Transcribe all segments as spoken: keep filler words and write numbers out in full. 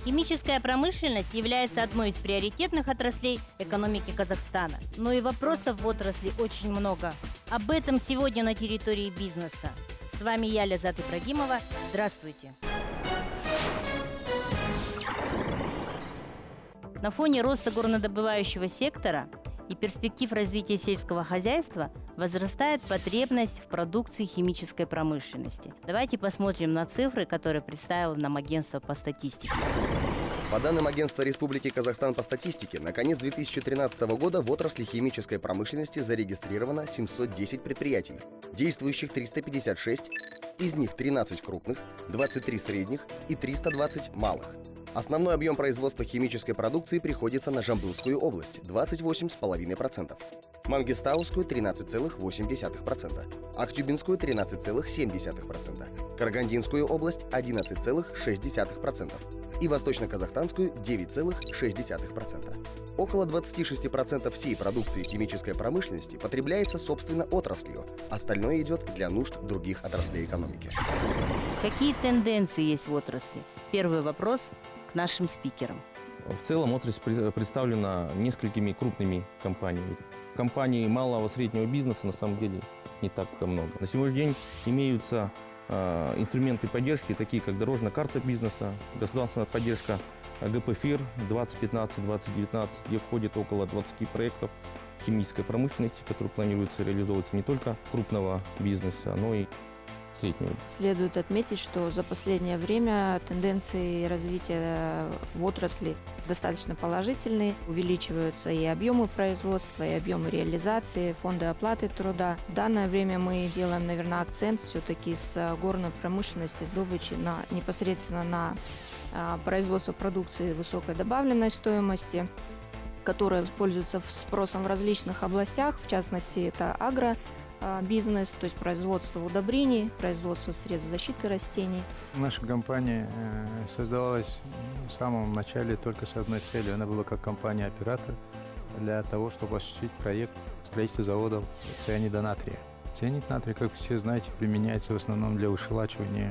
Химическая промышленность является одной из приоритетных отраслей экономики Казахстана. Но и вопросов в отрасли очень много. Об этом сегодня на территории бизнеса. С вами я, Ляззат Ибрагимова. Здравствуйте. На фоне роста горнодобывающего сектора и перспектив развития сельского хозяйства возрастает потребность в продукции химической промышленности. Давайте посмотрим на цифры, которые представило нам агентство по статистике. По данным Агентства Республики Казахстан по статистике, на конец две тысячи тринадцатого года в отрасли химической промышленности зарегистрировано семьсот десять предприятий, действующих триста пятьдесят шесть, из них тринадцать крупных, двадцать три средних и триста двадцать малых. Основной объем производства химической продукции приходится на Жамбылскую область – двадцать восемь целых пять десятых процента, Мангистаускую – тринадцать целых восемь десятых процента, Актюбинскую – тринадцать целых семь десятых процента, Карагандинскую область – одиннадцать целых шесть десятых процента и Восточно-Казахстанскую – девять целых шесть десятых процента. Около двадцати шести процентов всей продукции химической промышленности потребляется собственно отраслью, остальное идет для нужд других отраслей экономики. Какие тенденции есть в отрасли? Первый вопрос к нашим спикерам. В целом отрасль представлена несколькими крупными компаниями. Компаний малого среднего бизнеса на самом деле не так-то много. На сегодняшний день имеются э, инструменты поддержки, такие как дорожная карта бизнеса, государственная поддержка ГПФИР двадцать пятнадцать — двадцать девятнадцать, где входит около двадцати проектов химической промышленности, которые планируется реализовываться не только крупного бизнеса, но и среднего. Следует отметить, что за последнее время тенденции развития в отрасли достаточно положительные. Увеличиваются и объемы производства, и объемы реализации, фонды оплаты труда. В данное время мы делаем, наверное, акцент все-таки с горной промышленности, с добычи на, непосредственно на производство продукции высокой добавленной стоимости, которая пользуется спросом в различных областях, в частности, это агро. Бизнес, то есть производство удобрений, производство средств защиты растений. Наша компания создавалась в самом начале только с одной целью. Она была как компания-оператор для того, чтобы осуществить проект строительства заводов цианида натрия. Цианид натрия, как все знаете, применяется в основном для вышелачивания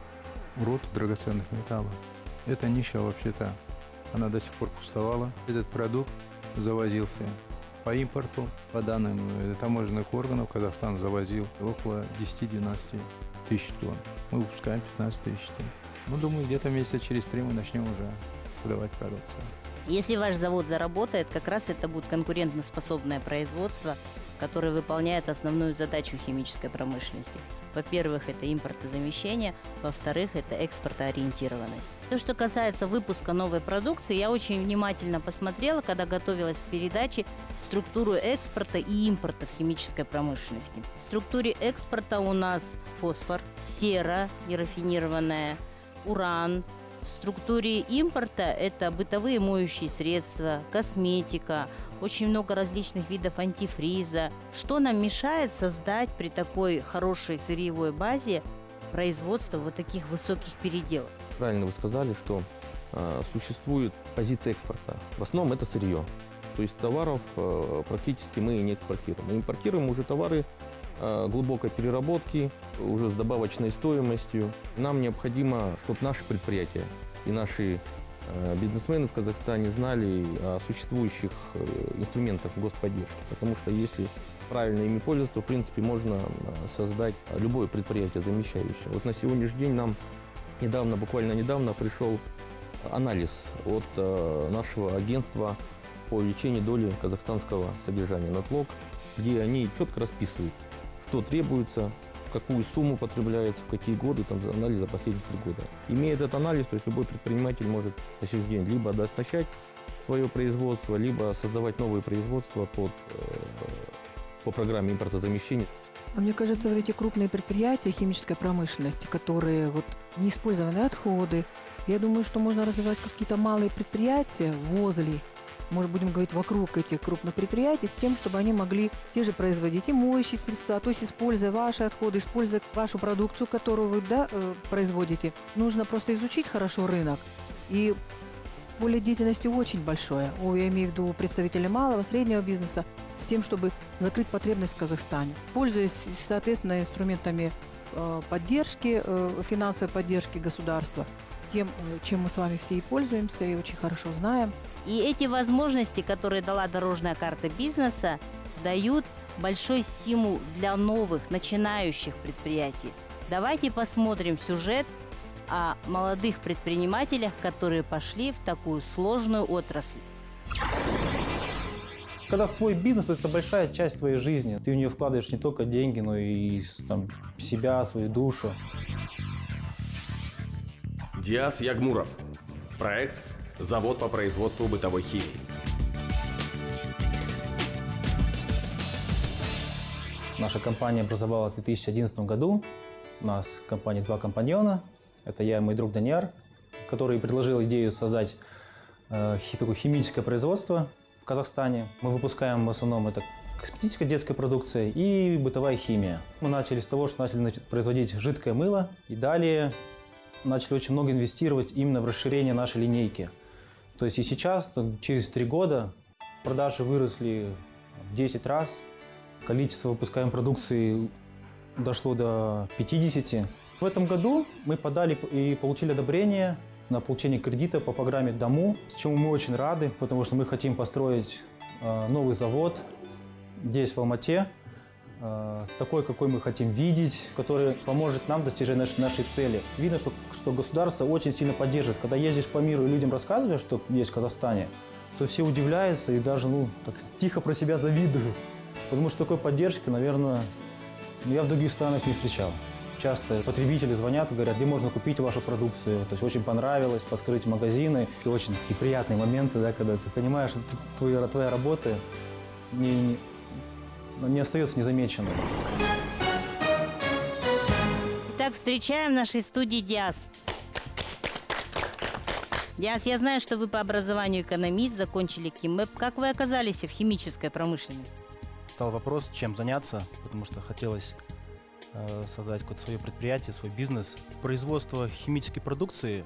руд драгоценных металлов. Эта ниша, вообще-то, она до сих пор пустовала. Этот продукт завозился по импорту. По данным таможенных органов, Казахстан завозил около десяти-двенадцати тысяч тонн. Мы выпускаем пятнадцать тысяч тонн. Ну, думаю, где-то месяца через три мы начнем уже продавать продукцию. Если ваш завод заработает, как раз это будет конкурентоспособное производство, которое выполняет основную задачу химической промышленности. Во-первых, это импортозамещение, во-вторых, это экспортоориентированность. То, что касается выпуска новой продукции, я очень внимательно посмотрела, когда готовилась к передаче, структуру экспорта и импорта в химической промышленности. В структуре экспорта у нас фосфор, сера нерафинированная, уран. В структуре импорта это бытовые моющие средства, косметика, очень много различных видов антифриза. Что нам мешает создать при такой хорошей сырьевой базе производство вот таких высоких переделов? Правильно вы сказали, что э, существует позиция экспорта. В основном это сырье. То есть товаров э, практически мы не экспортируем. Мы импортируем уже товары э, глубокой переработки, уже с добавочной стоимостью. Нам необходимо, чтобы наши предприятия и наши э, бизнесмены в Казахстане знали о существующих э, инструментах господдержки. Потому что если правильно ими пользоваться, в принципе, можно создать любое предприятие замещающее. Вот на сегодняшний день нам недавно, буквально недавно пришел анализ от э, нашего агентства по увеличению доли казахстанского содержания «Натлог», где они четко расписывают, что требуется, в какую сумму потребляется, в какие годы, там анализ за последние три года. Имея этот анализ, то есть любой предприниматель может на сегодняшний день либо дооснащать свое производство, либо создавать новые производства под, по программе импортозамещения. Мне кажется, вот эти крупные предприятия химической промышленности, которые вот неиспользованные отходы, я думаю, что можно развивать какие-то малые предприятия возле, может, будем говорить, вокруг этих крупных предприятий, с тем, чтобы они могли те же производить и моющие средства, то есть используя ваши отходы, используя вашу продукцию, которую вы да, производите. Нужно просто изучить хорошо рынок. И поле деятельности очень большое. О, я имею в виду представителей малого, среднего бизнеса, с тем, чтобы закрыть потребность в Казахстане. Пользуясь, соответственно, инструментами поддержки, финансовой поддержки государства, тем, чем мы с вами все и пользуемся, и очень хорошо знаем. И эти возможности, которые дала дорожная карта бизнеса, дают большой стимул для новых, начинающих предприятий. Давайте посмотрим сюжет о молодых предпринимателях, которые пошли в такую сложную отрасль. Когда свой бизнес, то это большая часть твоей жизни. Ты в нее вкладываешь не только деньги, но и там, себя, свою душу. Диас Ягмуров. Проект «Завод по производству бытовой химии». Наша компания образовалась в две тысячи одиннадцатом году. У нас в компании два компаньона. Это я и мой друг Даниар, который предложил идею создать э, такое химическое производство в Казахстане. Мы выпускаем в основном это косметическая детская продукция и бытовая химия. Мы начали с того, что начали производить жидкое мыло, и далее начали очень много инвестировать именно в расширение нашей линейки. То есть и сейчас, через три года, продажи выросли в десять раз, количество выпускаемой продукции дошло до пятидесяти. В этом году мы подали и получили одобрение на получение кредита по программе ДОМУ, чему мы очень рады, потому что мы хотим построить новый завод здесь, в Алмате, такой, какой мы хотим видеть, который поможет нам достижать нашей, нашей цели. Видно, что, что государство очень сильно поддерживает. Когда ездишь по миру и людям рассказываешь, что есть в Казахстане, то все удивляются и даже ну, так, тихо про себя завидуют. Потому что такой поддержки, наверное, я в других странах не встречал. Часто потребители звонят и говорят, где можно купить вашу продукцию. То есть очень понравилось, подскрыть магазины. И очень такие приятные моменты, да, когда ты понимаешь, что твоя, твоя работа не, не остается незамеченной. Итак, встречаем в нашей студии Диас. Диас, я знаю, что вы по образованию экономист, закончили КИМЭП. Как вы оказались в химической промышленности? Стал вопрос, чем заняться, потому что хотелось э, создать какое-то свое предприятие, свой бизнес. Производство химической продукции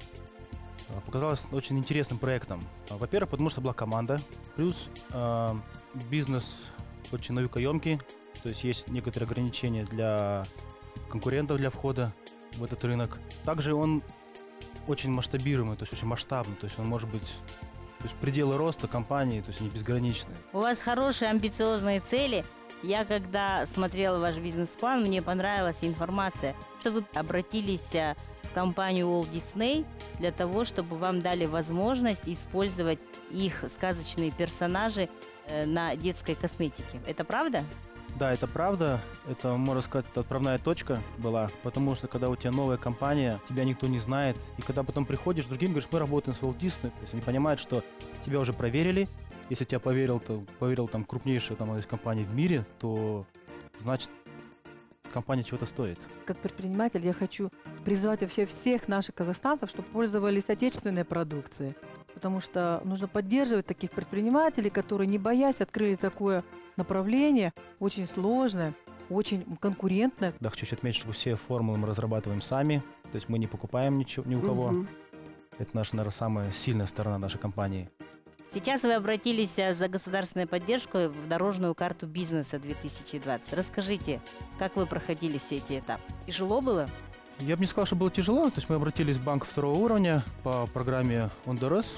э, показалось очень интересным проектом. Во-первых, потому что была команда, плюс э, бизнес очень наукоемкий, то есть есть некоторые ограничения для конкурентов для входа в этот рынок. Также он очень масштабируемый, то есть очень масштабный, то есть он может быть... То есть пределы роста компании, то есть они безграничные. У вас хорошие амбициозные цели. Я когда смотрела ваш бизнес-план, мне понравилась информация, что вы обратились в компанию Walt Disney для того, чтобы вам дали возможность использовать их сказочные персонажи на детской косметике. Это правда? Да, это правда. Это, можно сказать, это отправная точка была, потому что когда у тебя новая компания, тебя никто не знает, и когда потом приходишь к другим, говоришь, мы работаем с Walt Disney, то есть они понимают, что тебя уже проверили, если тебя поверил, то поверил там крупнейшая там из компаний в мире, то значит компания чего-то стоит. Как предприниматель я хочу призвать вообще всех наших казахстанцев, чтобы пользовались отечественной продукцией. Потому что нужно поддерживать таких предпринимателей, которые, не боясь, открыли такое направление, очень сложное, очень конкурентное. Да, хочу отметить, что все формулы мы разрабатываем сами, то есть мы не покупаем ничего, ни у кого. Угу. Это наша, наверное, самая сильная сторона нашей компании. Сейчас вы обратились за государственной поддержкой в дорожную карту бизнеса две тысячи двадцать. Расскажите, как вы проходили все эти этапы? Тяжело было? Я бы не сказал, что было тяжело. То есть мы обратились в банк второго уровня по программе ОНДРС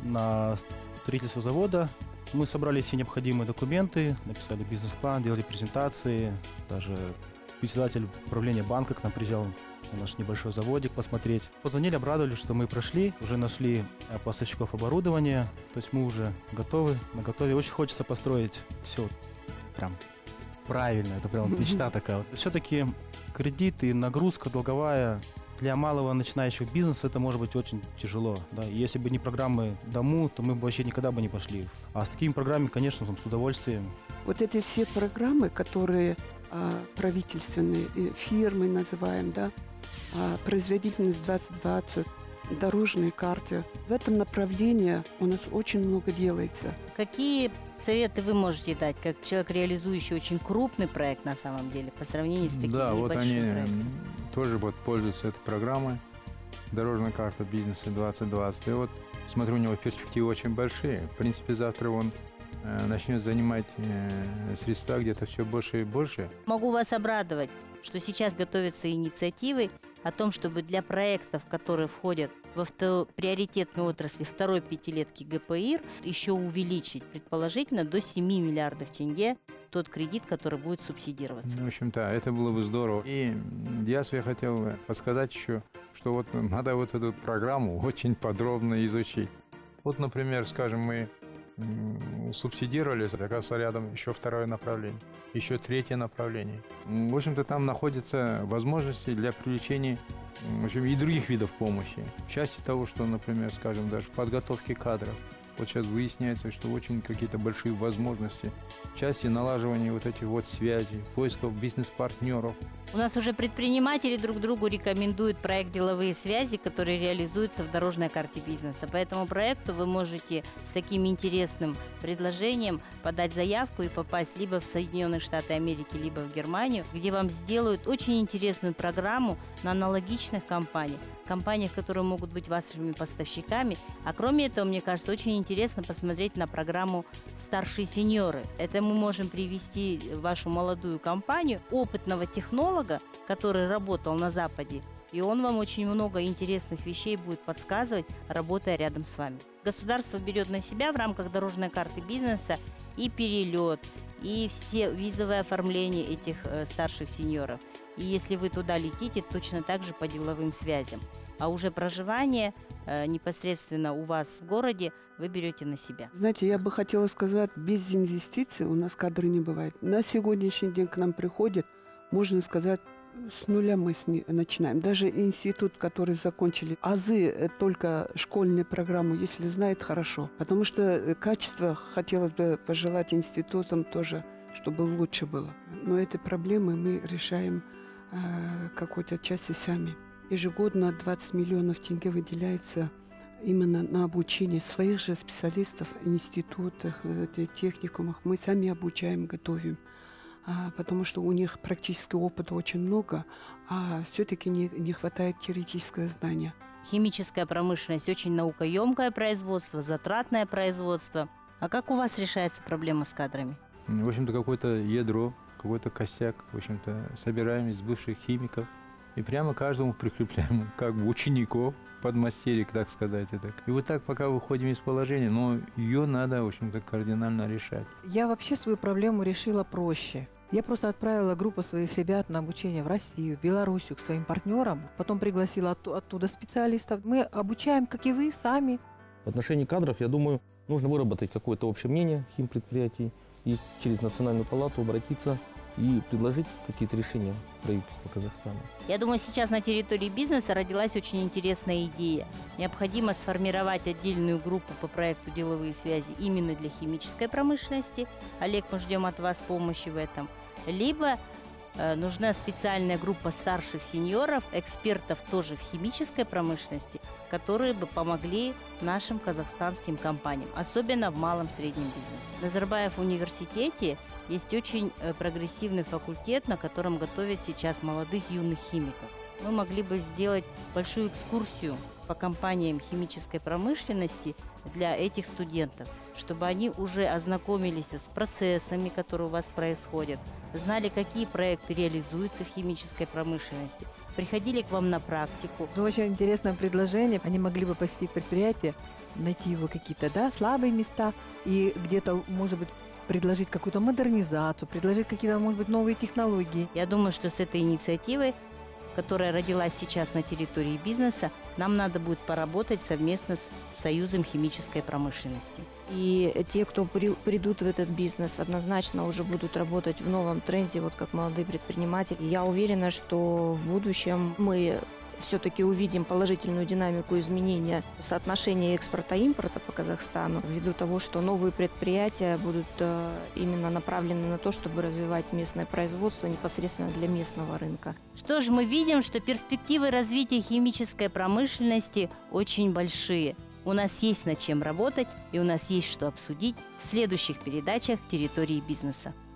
на строительство завода. Мы собрали все необходимые документы, написали бизнес-план, делали презентации. Даже председатель управления банка к нам приезжал на наш небольшой заводик посмотреть. Позвонили, обрадовали, что мы прошли, уже нашли поставщиков оборудования. То есть мы уже готовы, наготове. Очень хочется построить все прям правильно. Это прям мечта такая. Все-таки кредит и нагрузка долговая для малого начинающего бизнеса это может быть очень тяжело. Да? Если бы не программы ДОМУ, то мы бы вообще никогда бы не пошли. А с такими программами, конечно, с удовольствием. Вот эти все программы, которые а, правительственные, фирмы называем, да, а, производительность двадцать двадцать, дорожные карты. В этом направлении у нас очень много делается. Какие советы вы можете дать, как человек, реализующий очень крупный проект на самом деле, по сравнению с такими да, небольшими вот они проектами? Тоже вот пользуются этой программой «Дорожная карта бизнеса двадцать двадцать». И вот смотрю, у него перспективы очень большие. В принципе, завтра он э, начнет занимать э, средства где-то все больше и больше. Могу вас обрадовать, что сейчас готовятся инициативы о том, чтобы для проектов, которые входят во вто- приоритетной отрасли второй пятилетки ГПИР еще увеличить, предположительно, до семи миллиардов тенге тот кредит, который будет субсидироваться. В общем-то, это было бы здорово. И я себе хотел подсказать еще, что вот надо вот эту программу очень подробно изучить. Вот, например, скажем, мы субсидировали, оказывается, рядом еще второе направление, еще третье направление. В общем-то, там находятся возможности для привлечения, в общем, и других видов помощи. В части того, что, например, скажем, даже в подготовке кадров. Вот сейчас выясняется, что очень какие-то большие возможности в части налаживания вот этих вот связей, поисков бизнес-партнеров. У нас уже предприниматели друг другу рекомендуют проект «Деловые связи», который реализуется в дорожной карте бизнеса. По этому проекту вы можете с таким интересным предложением подать заявку и попасть либо в Соединенные Штаты Америки, либо в Германию, где вам сделают очень интересную программу на аналогичных компаниях, компаниях, которые могут быть вашими поставщиками. А кроме этого, мне кажется, очень интересно посмотреть на программу «Старшие сеньоры». Это мы можем привести вашу молодую компанию, опытного технолога, который работал на Западе, и он вам очень много интересных вещей будет подсказывать, работая рядом с вами. Государство берет на себя в рамках дорожной карты бизнеса и перелет, и все визовое оформление этих э, старших сеньоров. И если вы туда летите, точно так же по деловым связям. А уже проживание э, непосредственно у вас в городе вы берете на себя. Знаете, я бы хотела сказать, без инвестиций у нас кадры не бывает. На сегодняшний день к нам приходят, можно сказать, с нуля мы с ней начинаем. Даже институт, который закончили, азы только школьную программу, если знают, хорошо. Потому что качество хотелось бы пожелать институтам тоже, чтобы лучше было. Но эти проблемы мы решаем э, какой-то части сами. Ежегодно двадцать миллионов тенге выделяется именно на обучение своих же специалистов в институтах, в техникумах. Мы сами обучаем, готовим. Потому что у них практического опыта очень много, а все-таки не, не хватает теоретического знания. Химическая промышленность очень наукоемкое производство, затратное производство. А как у вас решается проблема с кадрами? В общем-то, какое-то ядро, какой-то косяк, в общем-то, собираем из бывших химиков и прямо каждому прикрепляем, как бы учеников, подмастерье, так сказать. Это. И вот так пока выходим из положения, но ее надо, в общем-то, кардинально решать. Я вообще свою проблему решила проще. Я просто отправила группу своих ребят на обучение в Россию, в Белоруссию, к своим партнерам. Потом пригласила от, оттуда специалистов. Мы обучаем, как и вы, сами. В отношении кадров, я думаю, нужно выработать какое-то общее мнение химпредприятий и через Национальную палату обратиться и предложить какие-то решения правительства Казахстана. Я думаю, сейчас на территории бизнеса родилась очень интересная идея. Необходимо сформировать отдельную группу по проекту «Деловые связи» именно для химической промышленности. Олег, мы ждем от вас помощи в этом. Либо э, нужна специальная группа старших сеньоров, экспертов тоже в химической промышленности, которые бы помогли нашим казахстанским компаниям, особенно в малом и среднем бизнесе. В Назарбаев университете есть очень э, прогрессивный факультет, на котором готовят сейчас молодых юных химиков. Мы могли бы сделать большую экскурсию по компаниям химической промышленности для этих студентов, чтобы они уже ознакомились с процессами, которые у вас происходят, знали, какие проекты реализуются в химической промышленности, приходили к вам на практику. Это очень интересное предложение. Они могли бы посетить предприятие, найти его какие-то, да, слабые места и где-то, может быть, предложить какую-то модернизацию, предложить какие-то, может быть, новые технологии. Я думаю, что с этой инициативой, которая родилась сейчас на территории бизнеса, нам надо будет поработать совместно с Союзом химической промышленности. И те, кто при, придут в этот бизнес, однозначно уже будут работать в новом тренде, вот как молодые предприниматели. Я уверена, что в будущем мы все-таки увидим положительную динамику изменения соотношения экспорта-импорта по Казахстану, ввиду того, что новые предприятия будут именно направлены на то, чтобы развивать местное производство непосредственно для местного рынка. Что ж, мы видим, что перспективы развития химической промышленности очень большие. У нас есть над чем работать, и у нас есть что обсудить в следующих передачах территории бизнеса.